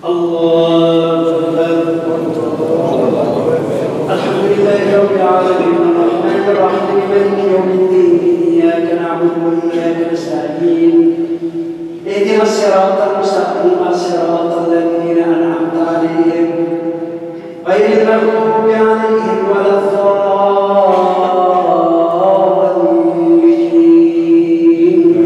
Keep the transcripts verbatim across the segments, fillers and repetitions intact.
الله أكبر. الحمد لله رب العالمين الرحمن الرحيم مالك يوم الدين إياك نعبد وإياك نستعين اهدنا الصراط المستقيم صراط الذين أنعمت عليهم غير المغضوب عليهم ولا الضالين.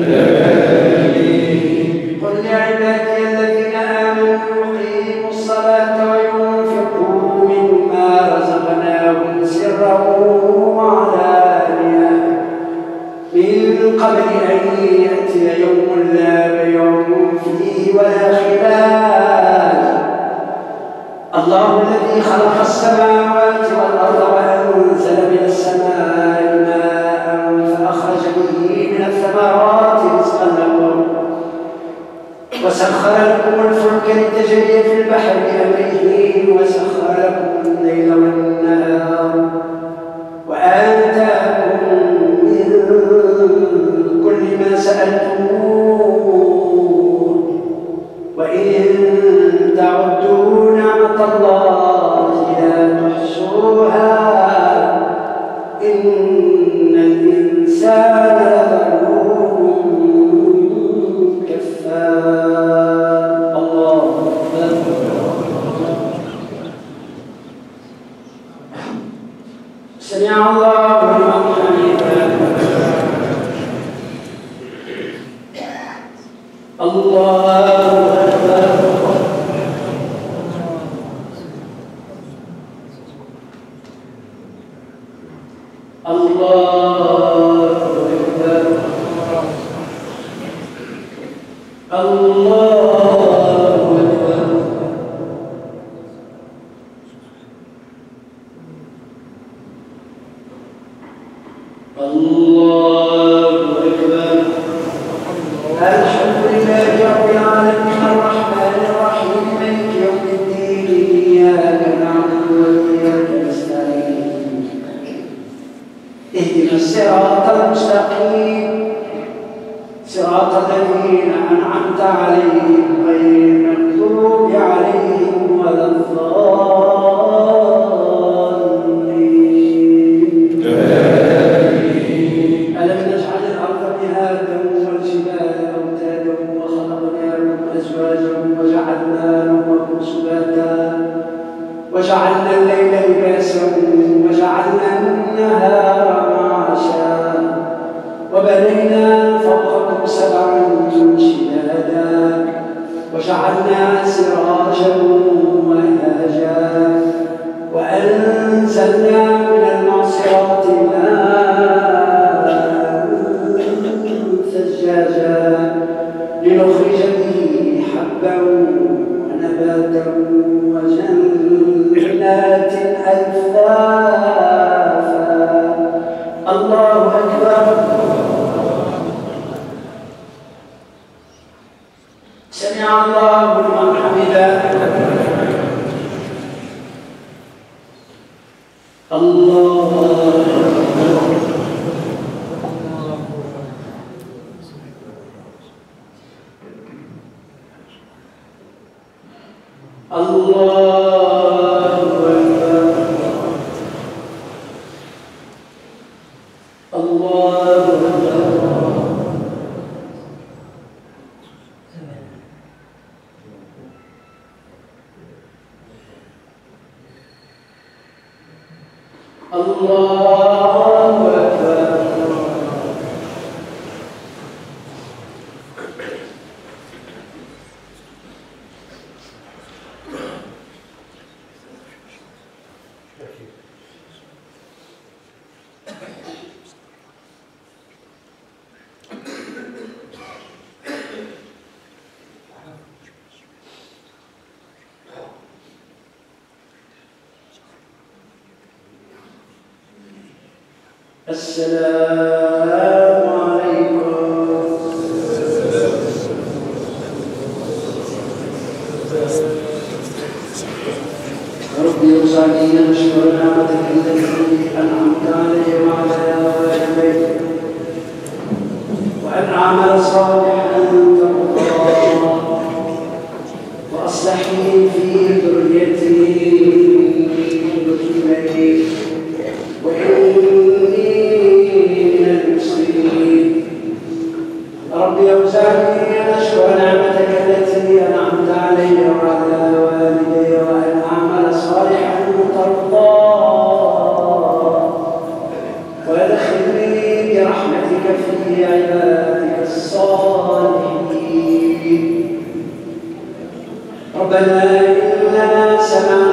قل لعبادي الذين آمنوا يقيموا الصلاة وينفقوا مما رزقناهم سرا وعلانية من قبل أن يأتي يوم لا بيع فيه ولا خلال. الله الذي خلق السماوات والأرض وأنزل من السماء ماء فأخرج به من الثمرات رزقا لكم وسخر لكم الفلك لتجري في البحر بأمره وسخر لكم الليل والنهار وآتاكم من كل ما سألتموه وإن تعدوا نعمة الله لا تحصوها إن الإنسان لظلوم كفار. الله سمع الله لمن حمده. الله السلام عليكم. ربي يوصاني نشكر نعمتك التي أنعمت علي وعلى والدي وأن أعمل صالحا ترضاه وأصلح وأصلحني في ذريتي إليك وإني من المسلمين. ربي أوزعني أن أشكر نعمتك التي أنعمت علي وعلى والدي وأن أعمل صالحا ترضاه وادخلني برحمتك في عبادك الصالحين. ربنا إننا سمعنا